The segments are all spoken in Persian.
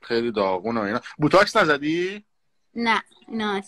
خیلی داغون و اینا. بوتاکس نزدی؟ نه ایناش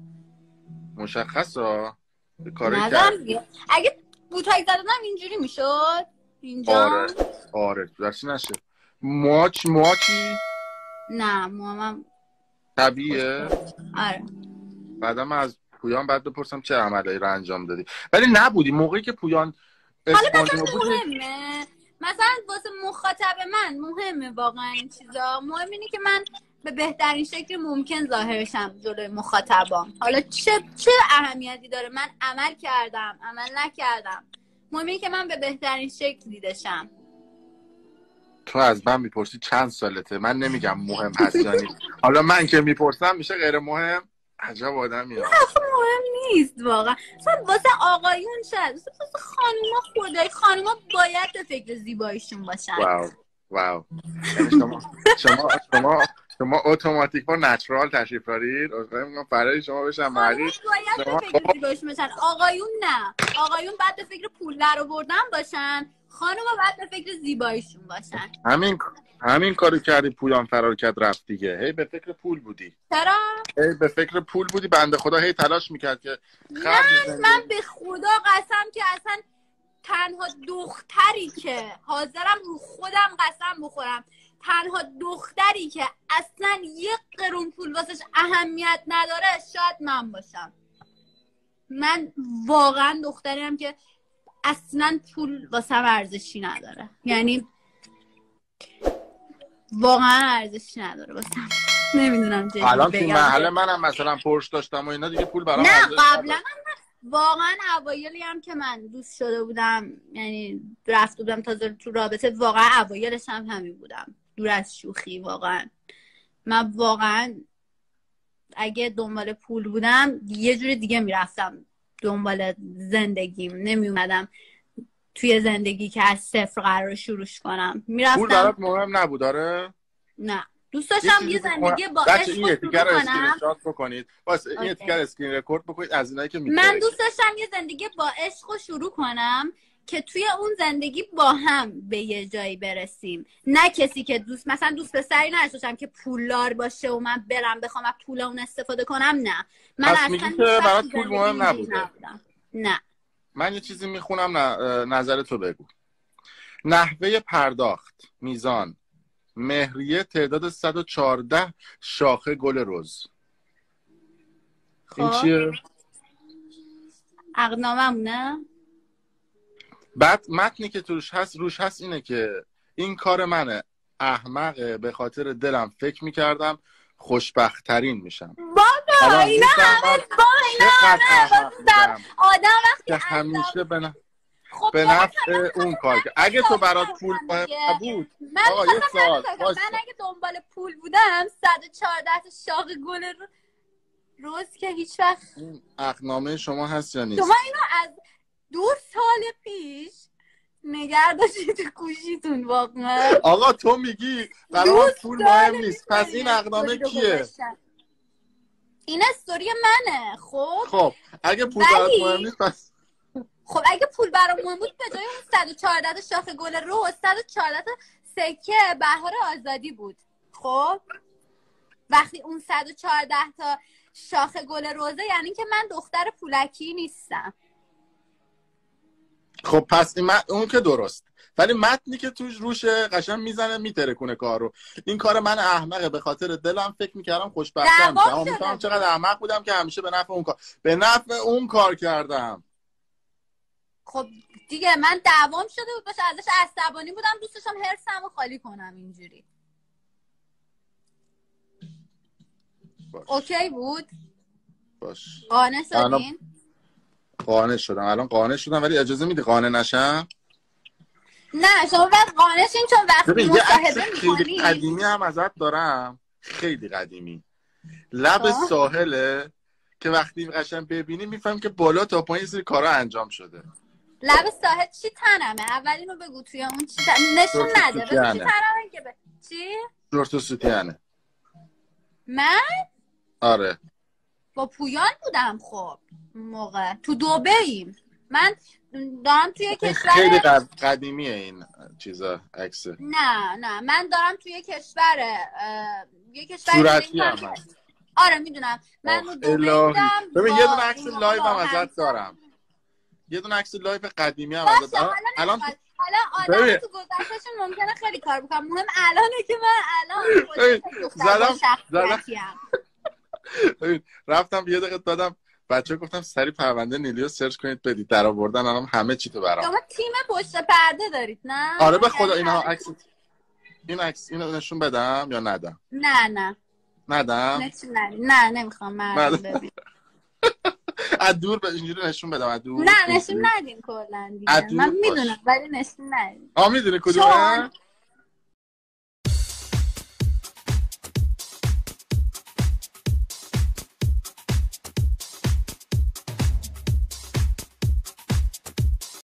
مشخصا کاری نزدم کرد. دیگه. اگه بوتاکس زدم اینجوری میشد اینجا. آره آره درستی نشه. موچی نه موامم طبیعیه. آره. بعدم از پویان بعد بپرسم چه عملایی رو انجام دادی. ولی نبودی موقعی که پویان حالا مثلا اسپانیا بود. مهمه مثلا واسه مخاطب من مهمه واقعا این چیزا. مهم اینه که من به بهترین شکل ممکن ظاهرشم جلوی مخاطبام. حالا چه اهمیتی داره من عمل کردم عمل نکردم، مهم اینه که من به بهترین شکل دیدشم. تو از من میپرسی چند سالته، من نمیگم مهم هست یا نیست. حالا من که میپرسم میشه غیر مهم. عجب آدمی ها. مهم نیست واقعا. مثلا واسه آقایون شد، واسه خانوما خدای خانوما باید به فکر زیباییشون باشن. واو یعنی شما اتوماتیک با نچرال تشریف دارید. میگم فرای شما بشم مریض. باید به فکر زیباییشون باشن. آقایون نه. آقایون باید به فکر پول در آوردن باشن، خانوما باید به فکر زیباییشون باشن. همین کارو کردی پویان فرار کرد رفت دیگه. هی به فکر پول بودی. چرا؟ هی به فکر پول بودی. بنده خدا هی تلاش میکرد که من به خدا قسم که اصلا تنها دختری که حاضرم رو خودم قسم بخورم، تنها دختری که اصلا یک قرون پول واسش اهمیت نداره شاید من باشم. من واقعا دختریم که اصلا پول واسم ارزشی نداره، یعنی واقعا ارزشی نداره واسم. نمیدونم چه الان تو محله منم مثلا پرش داشتم و اینا دیگه پول برام نه قبلا واقعا اوایلی هم که من دوست شده بودم، یعنی رفته بودم تازه تو رابطه، واقعا اوایلش هم همین بودم، دور از شوخی. واقعا من واقعا اگه دنبال پول بودم یه جور دیگه میرفتم دنبال زندگیم، نمی اومدم توی زندگی که از صفر قرار شروعش کنم. میرفتم. پول برات مهم نبود؟ داره؟ نه دوست داشتم یه زندگی با عشق شروع کنم. کنم. شات بکنید واسه این اتیکر اسکرین رکورد بکنید از اینایی که میگه. من دوست داشتم یه زندگی با عشق شروع کنم که توی اون زندگی با هم به یه جایی برسیم، نه کسی که مثلا دوست پسری نداشتم که پولدار باشه و من برم بخوام از پول اون استفاده کنم. نه من اصلا برات پول مهم نبوده. نه من یه چیزی میخونم نظر تو بگو. نحوه پرداخت میزان مهریه تعداد 114 شاخه گل رز. این چیه؟ عقدنامه‌مونه. بعد متنی که روش هست اینه که این کار منه احمقه، به خاطر دلم فکر میکردم خوشبخت‌ترین میشم. بابا اینا همه آدم وقتی همیشه به نفع اون کار که اگه تو برات پول مهم نبود. آقا یه سوال، من اگه دنبال پول بودم 114 تا شاخ گل روز که هیچ وقت. عقدنامه شما هست یا نیست؟ شما اینو از 2 سال پیش نگه داشتید تو گوشیتون واقعا. آقا تو میگی برام پول مهم نیست، پس این عقدنامه کیه؟ این استوری منه. خب اگه پول برات مهم نیست پس خب اگه پول برام مهم بود به جای اون 114 تا شاخ گل رز 114 تا سکه بهار آزادی بود. خب وقتی اون 114 تا شاخ گل رزه یعنی که من دختر پولکی نیستم. خب پس اون که درست، ولی متنی که توش روشه قشنگ میزنه میترکونه کارو. این کار من احمقه، به خاطر دلم فکر میکردم خوشبختم میشم. اما میفهمم چقدر احمق بودم که همیشه به نفع اون کار کردم. خب دیگه من دعوام شده بود باشه، ازش عصبانی بودم، دوست داشتم حرصمو خالی کنم اینجوری. اوکی بود؟ باش. قانع شدین؟ قانع شدم. الان قانع شدم، ولی اجازه میدی قانع نشم؟ نه شما باید قانع شین، چون وقتی مصاحبه میکنی. خیلی قدیمی هم ازت دارم، خیلی قدیمی. لب ساحله که وقتی قشنگ ببینی میفهم که بالا تا پایین سری کارا انجام شده. لب ساحل چی تنمه؟ اول اینو بگو توی اون چی نشون نده. چی تنمه که چی؟ شورت و سوتیانه. من؟ آره با پویان بودم. خب موقع تو دبییم. من دارم توی کشور خیلی قدیمیه این چیزا عکس. نه من دارم توی یه کشور صورتی هم هست. آره میدونم. من رو دوبه ببین یه دونه عکس لایو هم ازت دارم. یه دونه عکس لایو قدیمی هم ازت دارم. الان آدم تو گذشتهشون ممکنه خیلی کار بکنم، مهم الانه که من الان زدم رفتم یه دقیقه دادم بچه‌ها گفتم سری پرونده نیلیو سرچ کنید بدید، در آوردن الان همه چی تو برام. شما تیم پشت پرده دارید نه؟ آره به خدا اینا عکس این عکس اینو نشون بدم یا ندم؟ نه ندم؟ نه نمیخوام مردم ببین. از دور به اینجوری نشون بدم از دور؟ نه نشون ندین کلا دیگه. من میدونم ولی نشون ندین. میدونی کدومه؟